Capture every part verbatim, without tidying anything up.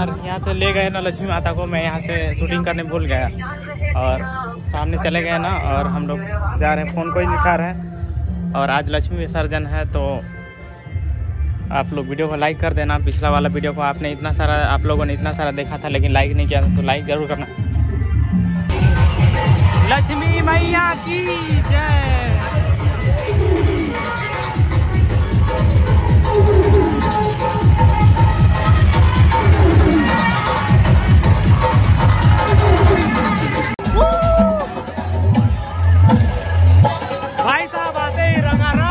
और यहाँ से ले गए ना लक्ष्मी माता को, मैं यहाँ से शूटिंग करने भूल गया और सामने चले गए ना, और हम लोग जा रहे हैं, फ़ोन को ही दिखा रहे हैं। और आज लक्ष्मी विसर्जन है, तो आप लोग वीडियो को लाइक कर देना। पिछला वाला वीडियो को आपने इतना सारा आप लोगों ने इतना सारा देखा था लेकिन लाइक नहीं किया था, तो लाइक ज़रूर करना। लक्ष्मी मैया की जय। भाई साहब आते ही रंगारंग।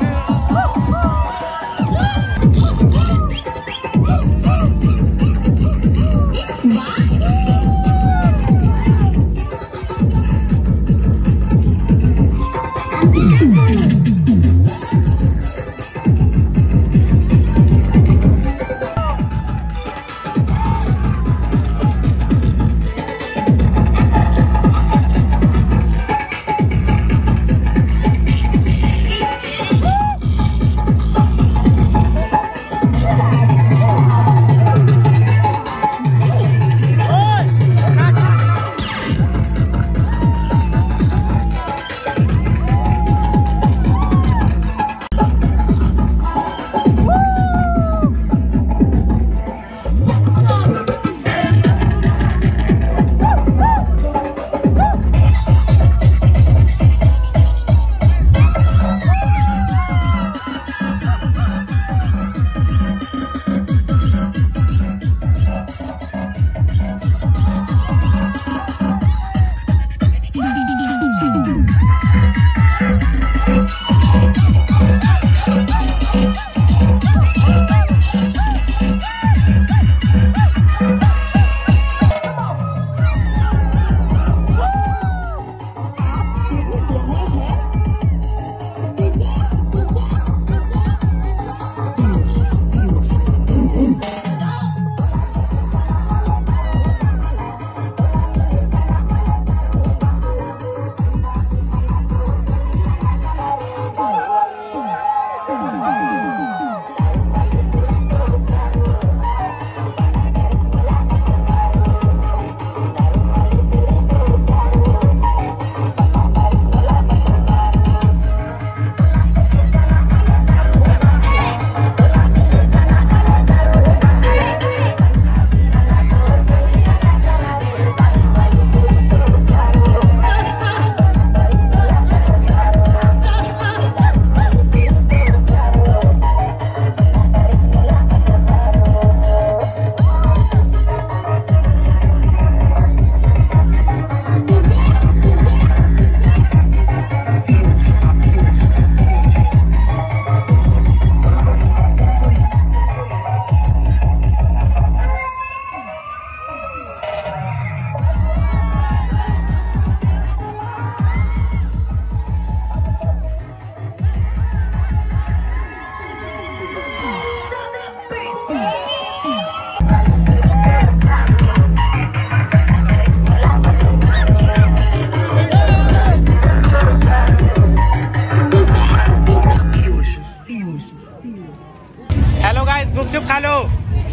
हेलो गाइस, गुपचुप खा लो।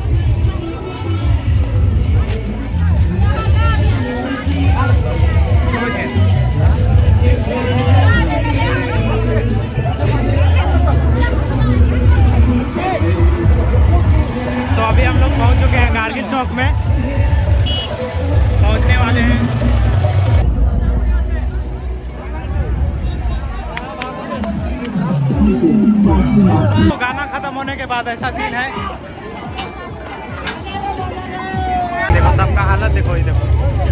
तो अभी हम लोग पहुंच चुके हैं कारगिल चौक में, पहुंचने वाले हैं। तो गाना खत्म होने के बाद ऐसा सीन है, देखो सबका हालत देखो, ये देखो।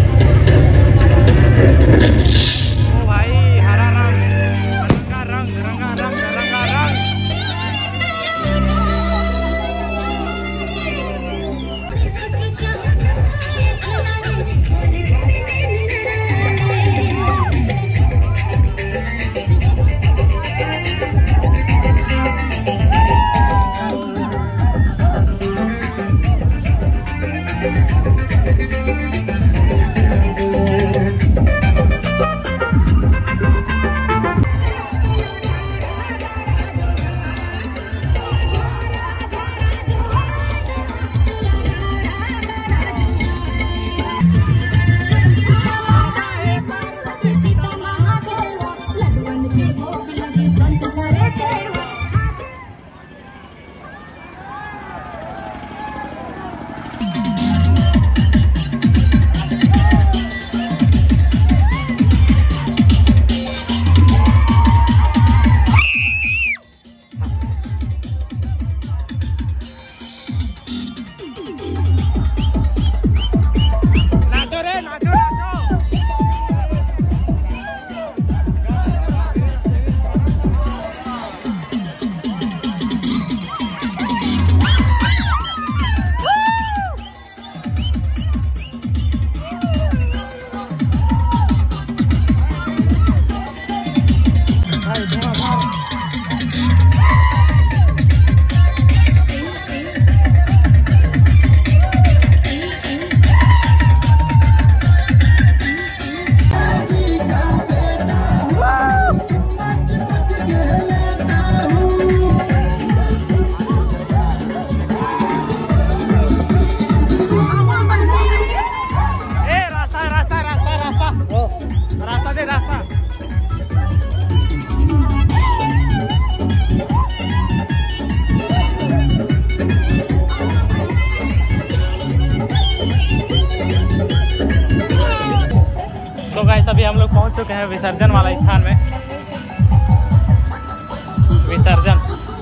ओ भाई, हरा रंग, रंगा रंग, रंगा रंग, रंगा रंग। Thank you. गाइस अभी हम लोग पहुंच चुके हैं विसर्जन वाला स्थान में। विसर्जन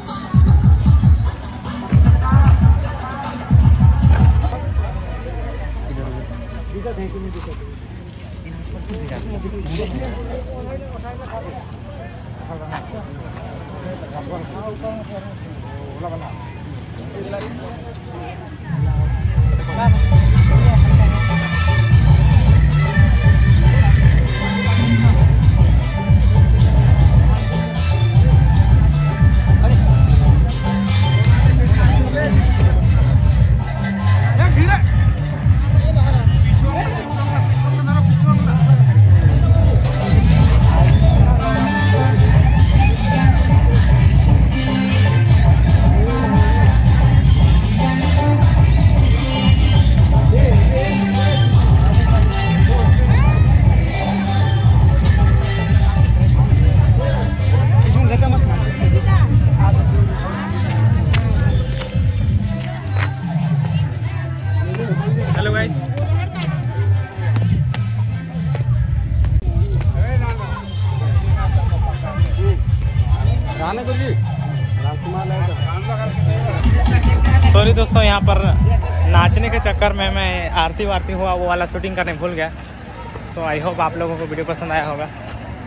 सॉरी दोस्तों, यहाँ पर नाचने के चक्कर में मैं आरती वारती हुआ वो वाला शूटिंग करने भूल गया। सो आई होप आप लोगों को वीडियो पसंद आया होगा।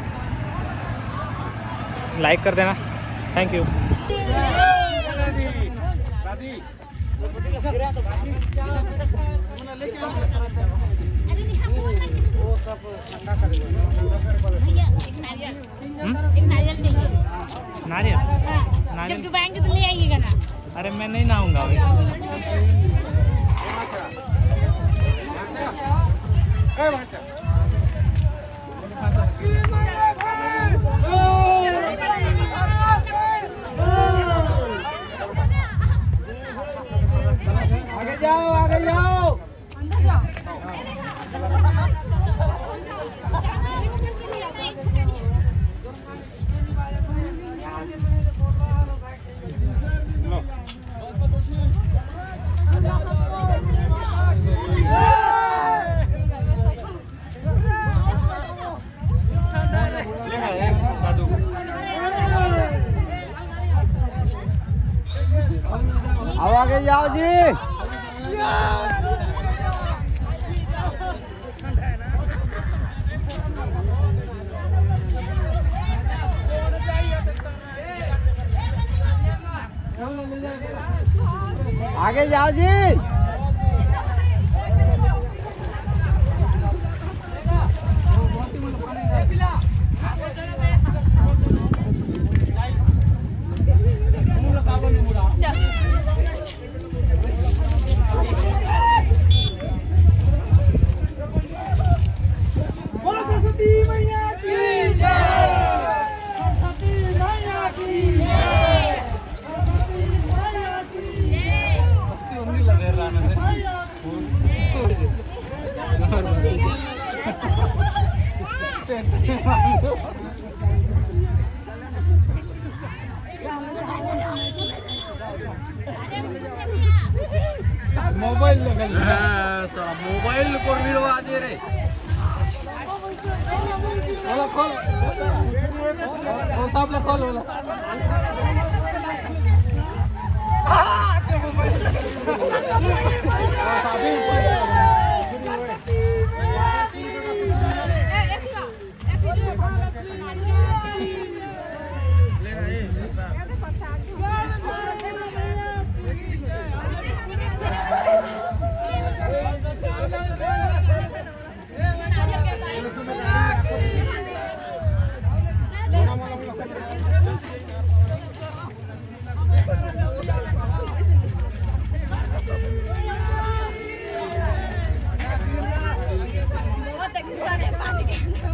लाइक कर देना। Thank you. नारियल नारियल जब डुबाएंगे तो ले आइएगा ना। अरे मैं नहीं नहाऊंगा अभी। आगे जाओ, आगे जाओ। अंदर जाओ। अब आगे जाओ जी। आगे जाओ जी। मोबाइल मोबाइल को भिड़वा दे रे खोल खोल सब लोग खोल बोला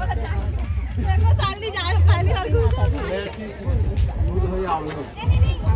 साल नहीं जा रहा पहली बार